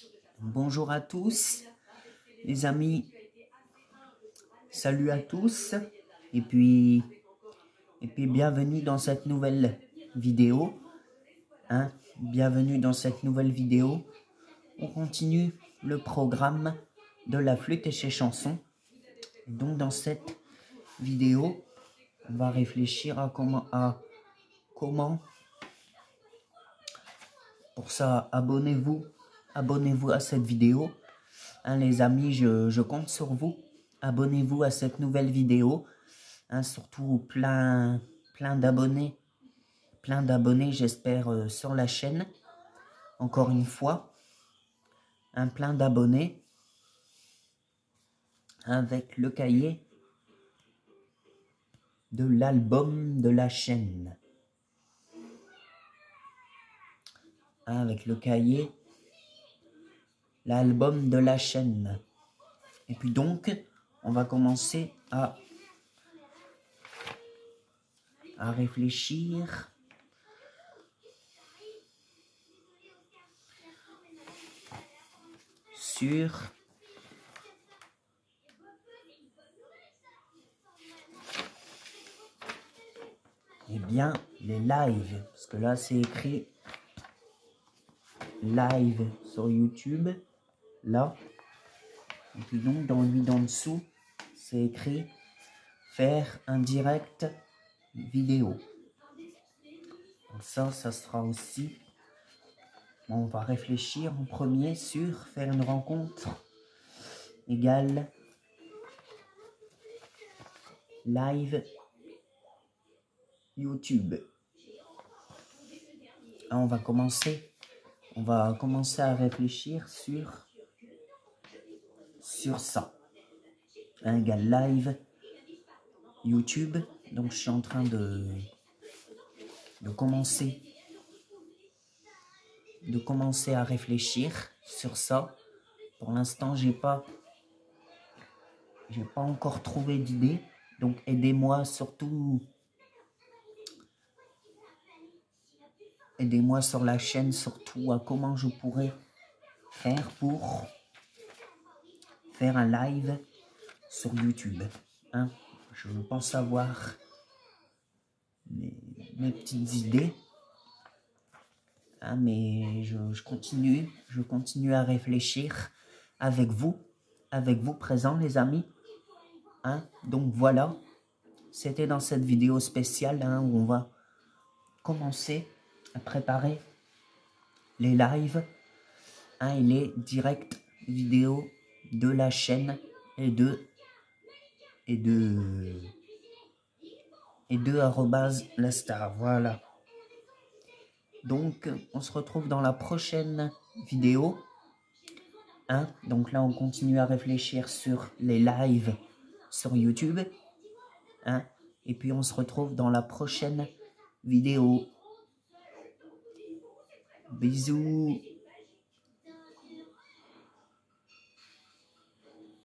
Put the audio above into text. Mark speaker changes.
Speaker 1: Bonjour à tous, les amis. Salut à tous. Et puis bienvenue dans cette nouvelle vidéo. Bienvenue dans cette nouvelle vidéo. On continue le programme de la flûte et ses chansons. Et donc dans cette vidéo, on va réfléchir à comment. Pour ça, abonnez-vous à cette vidéo. Les amis, je compte sur vous. Abonnez-vous à cette nouvelle vidéo. Surtout plein d'abonnés. Plein d'abonnés, j'espère, sur la chaîne. Encore une fois. Plein d'abonnés. Avec le cahier de l'album de la chaîne. Avec le cahier, l'album de la chaîne. Et puis donc, on va commencer à réfléchir sur les lives, parce que là c'est écrit live sur YouTube, là, et puis donc d'en dessous c'est écrit faire un direct vidéo. Donc ça sera aussi, on va réfléchir en premier sur faire une rencontre égale live YouTube. On va commencer à réfléchir sur ça. Égale live YouTube. Donc je suis en train de commencer à réfléchir sur ça. Pour l'instant, j'ai pas encore trouvé d'idée. Donc aidez-moi surtout. Aidez-moi sur la chaîne surtout à comment je pourrais faire pour faire un live sur YouTube. Je pense avoir mes petites idées. Mais je continue à réfléchir avec vous présents, les amis. Donc voilà, c'était dans cette vidéo spéciale où on va commencer à préparer les lives et les directs vidéo de la chaîne et de @lastar. Voilà. Donc on se retrouve dans la prochaine vidéo. Donc là on continue à réfléchir sur les lives sur YouTube. Et puis on se retrouve dans la prochaine vidéo. Bisous.